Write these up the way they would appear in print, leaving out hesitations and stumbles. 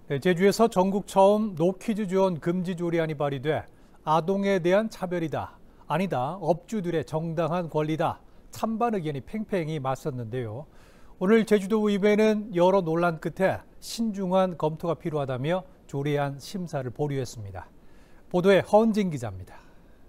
네, 제주에서 전국 처음 노키즈 지원 금지 조례안이 발의돼 아동에 대한 차별이다, 아니다, 업주들의 정당한 권리다, 찬반 의견이 팽팽히 맞섰는데요. 오늘 제주도의회는 여러 논란 끝에 신중한 검토가 필요하다며 조례안 심사를 보류했습니다. 보도에 허은진 기자입니다.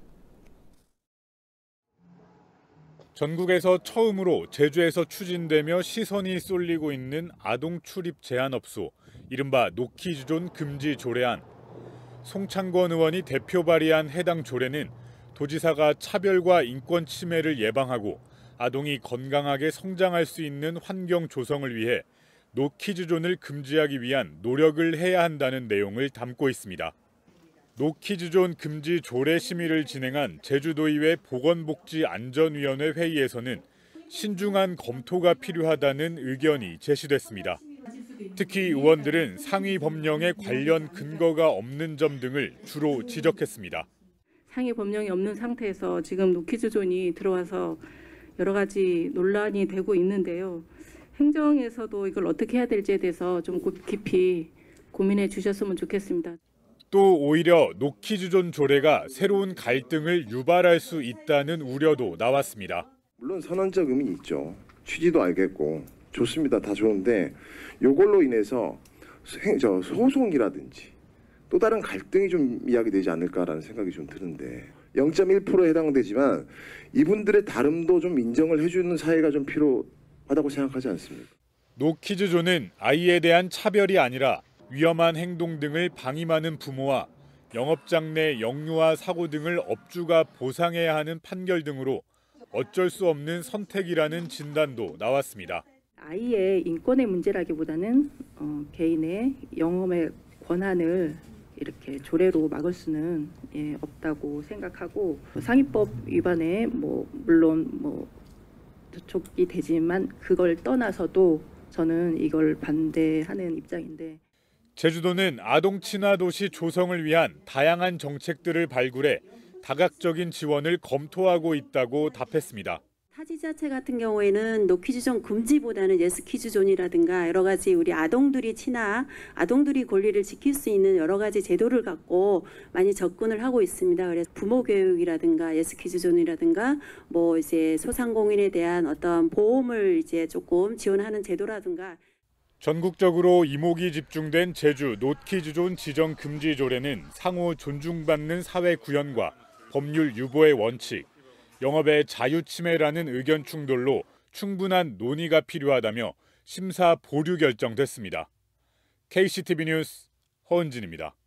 전국에서 처음으로 제주에서 추진되며 시선이 쏠리고 있는 아동 출입 제한 업소, 이른바 노키즈존 금지 조례안. 송창권 의원이 대표 발의한 해당 조례는 도지사가 차별과 인권 침해를 예방하고 아동이 건강하게 성장할 수 있는 환경 조성을 위해 노키즈존을 금지하기 위한 노력을 해야 한다는 내용을 담고 있습니다. 노키즈존 금지 조례 심의를 진행한 제주도의회 보건복지안전위원회 회의에서는 신중한 검토가 필요하다는 의견이 제시됐습니다. 특히 의원들은 상위 법령에 관련 근거가 없는 점 등을 주로 지적했습니다. 상위 법령이 없는 상태에서 지금 노키즈존이 들어와서 여러 가지 논란이 되고 있는데요. 행정에서도 이걸 어떻게 해야 될지에 대해서 좀 깊이 고민해 주셨으면 좋겠습니다. 또 오히려 노키즈존 조례가 새로운 갈등을 유발할 수 있다는 우려도 나왔습니다. 물론 선언적 의미 있죠. 취지도 알겠고 좋습니다. 다 좋은데 이걸로 인해서 소송이라든지 또 다른 갈등이 좀 이야기되지 않을까라는 생각이 좀 드는데 0.1%에 해당되지만 이분들의 다름도 좀 인정을 해주는 사회가 좀 필요하다고 생각하지 않습니까? 노키즈존은 아이에 대한 차별이 아니라 위험한 행동 등을 방임하는 부모와 영업장 내 영유아 사고 등을 업주가 보상해야 하는 판결 등으로 어쩔 수 없는 선택이라는 진단도 나왔습니다. 아이의 인권의 문제라기보다는 개인의 영업의 권한을 이렇게 조례로 막을 수는 없다고 생각하고 상위법 위반에 물론 저촉이 되지만 그걸 떠나서도 저는 이걸 반대하는 입장인데. 제주도는 아동 친화 도시 조성을 위한 다양한 정책들을 발굴해 다각적인 지원을 검토하고 있다고 답했습니다. 타지자체 같은 경우에는 노키즈존 금지보다는 예스키즈존이라든가 여러 가지 우리 아동들이 아동들이 권리를 지킬 수 있는 여러 가지 제도를 갖고 많이 접근을 하고 있습니다. 그래서 부모 교육이라든가 예스키즈존이라든가 이제 소상공인에 대한 어떤 보험을 이제 조금 지원하는 제도라든가. 전국적으로 이목이 집중된 제주 노키즈존 지정 금지 조례는 상호 존중받는 사회 구현과 법률 유보의 원칙, 영업의 자유 침해라는 의견 충돌로 충분한 논의가 필요하다며 심사 보류 결정됐습니다. KCTV 뉴스 허은진입니다.